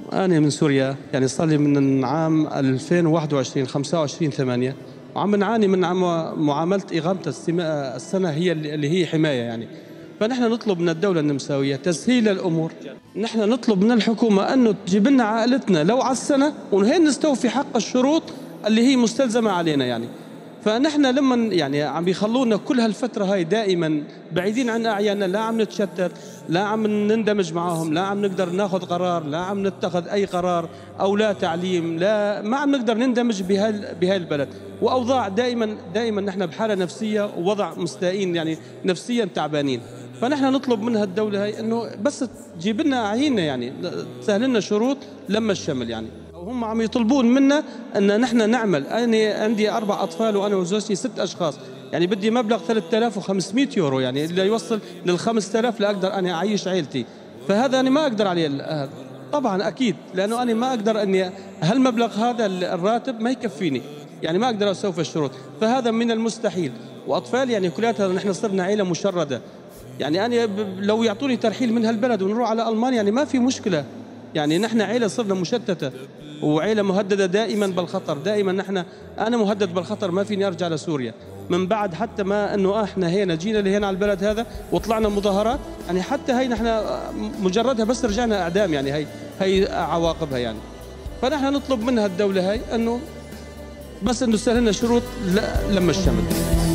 أنا من سوريا، يعني صار لي من عام 2021 25/8 وعم نعاني من معاملة إقامة السنة هي اللي هي حماية يعني. فنحن نطلب من الدولة النمساوية تسهيل الأمور. نحن نطلب من الحكومة أنه تجيب لنا عائلتنا لو على السنة ونهين نستوفي حق الشروط اللي هي مستلزمة علينا يعني. فنحن لما يعني عم يخلونا كل هالفترة هاي دائما بعيدين عن أعياننا، لا عم نتشتت، لا عم نندمج معهم، لا عم نقدر ناخذ قرار، لا عم نتخذ أي قرار، أو لا تعليم، لا ما عم نقدر نندمج بهاي البلد. وأوضاع دائما نحن بحالة نفسية ووضع مستائين يعني نفسيا تعبانين. فنحن نطلب منها الدولة هاي إنه بس تجيب لنا أعيننا يعني تسهل لنا شروط لما الشمل يعني. وهم عم يطلبون منا ان نحن نعمل. انا عندي 4 اطفال وانا وزوجتي 6 اشخاص، يعني بدي مبلغ 3500 يورو يعني اللي يوصل لل 5000 لاقدر انا اعيش عائلتي. فهذا انا ما اقدر عليه هذا طبعا اكيد، لانه انا ما اقدر اني هالمبلغ هذا الراتب ما يكفيني، يعني ما اقدر استوفي الشروط، فهذا من المستحيل. واطفال يعني كلياتها نحن صرنا عائله مشرده، يعني انا لو يعطوني ترحيل من هالبلد ونروح على المانيا يعني ما في مشكله. يعني نحن عيلة صرنا مشتتة وعيلة مهددة دائما بالخطر، دائما أنا مهدد بالخطر، ما فيني أرجع لسوريا من بعد حتى ما أنه إحنا هنا جينا لهنا على البلد هذا وطلعنا مظاهرات يعني. حتى هي نحن مجردها بس رجعنا إعدام يعني، هي عواقبها يعني. فنحن نطلب منها الدولة هاي أنه بس أنه سهلنا شروط لما الشمل.